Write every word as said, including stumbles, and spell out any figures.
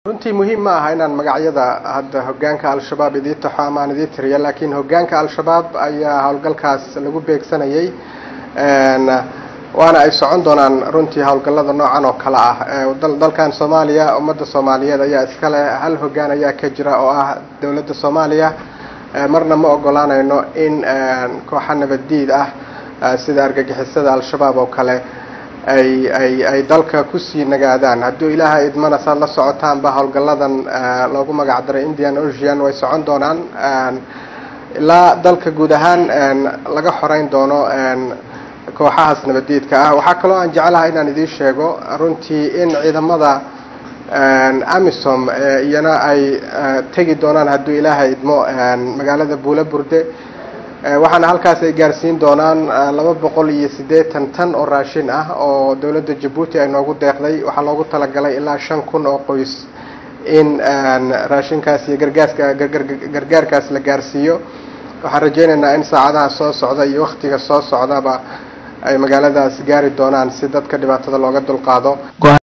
runtii muhiim ma aha inaan magacyada hadda hoggaanka al-shabaab idii taxo ama aan idii tiriyo laakiin hoggaanka al-shabaab ayaa howlgalkaas lagu beegsanayay waana ay socon doonaan runtii howlgallada noocan oo kale ah dalkan Soomaaliya ummadda Soomaaliyeed ayaa iska leh hal hoggaan ayaa ka jira oo ah dawladda Soomaaliya marna ma ogolaanayno in kooxo nabadiid ah sida argagixisada al-shabaab oo kale ay ay ay dalka ku sii nagaadaan haddii ilaahay idmana saad la socotaan ba howlgalladan loogu magac daray Indian Ocean way socon doonaan ilaa dalka guud ahaan laga xoreyn doono kooxahaas nabadiidka ah waxa kale oo aan jecelahay inaan idin sheego runtii in ciidamada AMISOM iyana ay tagi doonaan haddii ilaahay idmo magaalada Buulaburde waxaana halkaas ay gaarsiin doonaan laba boqol iyo siddeetan tan oo raashin ah oo dawladda Djibouti ay noogu deeqday waxa loogu talagalay ilaa shan kun oo qoys in raashinkaas iyo gargaaska gargaarkaas la gaarsiiyo waxaan rajaynaynaa in saacadaha soo socda iyo waqtiga soo socdaba ay magaaladaas gaari doonaan si dadka dhibaatada looga dulqaado.